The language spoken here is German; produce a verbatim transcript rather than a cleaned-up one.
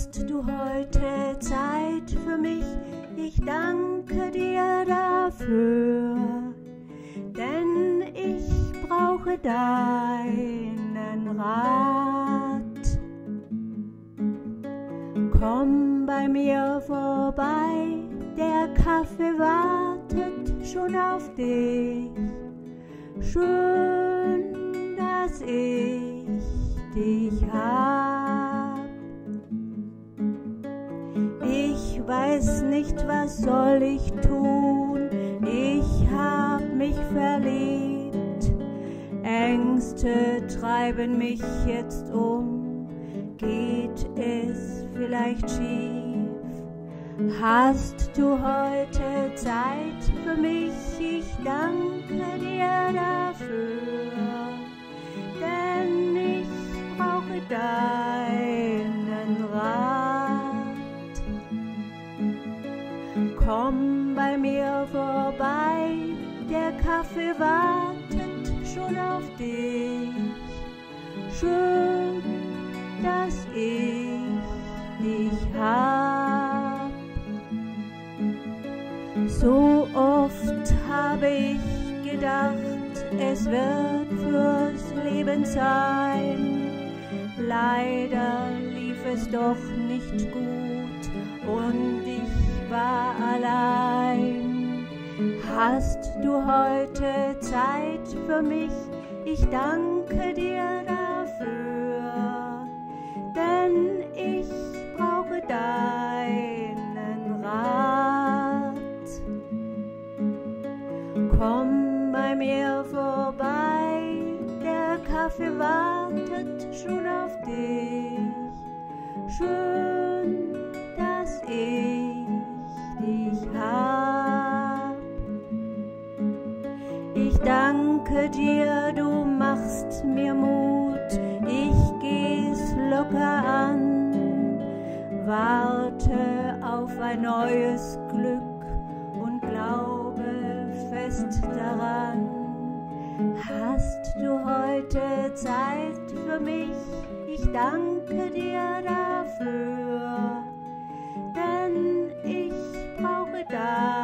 Hast du heute Zeit für mich? Ich danke dir dafür, denn ich brauche deinen Rat. Komm bei mir vorbei, der Kaffee wartet schon auf dich. Schön, dass ich dich hab. Ich weiß nicht, was soll ich tun, ich hab mich verliebt. Ängste treiben mich jetzt um, geht es vielleicht schief? Hast du heute Zeit für mich? Ich danke dir dafür, denn ich brauche deinen Rat. Komm bei mir vorbei, der Kaffee wartet schon auf dich. Schön, dass ich dich hab. So oft habe ich gedacht, es wird fürs Leben sein. Leider lief es doch nicht gut und ich war allein. Hast du heute Zeit für mich? Ich danke dir dafür, denn ich brauche deinen Rat. Komm bei mir vorbei, der Kaffee wartet schon auf dich. Schön, dass ich dich hab. Ich danke dir, du machst mir Mut, ich geh's locker an, warte auf ein neues Glück und glaube fest daran. Hast du heute Zeit für mich? Ich danke dir dafür, denn ich brauche deinen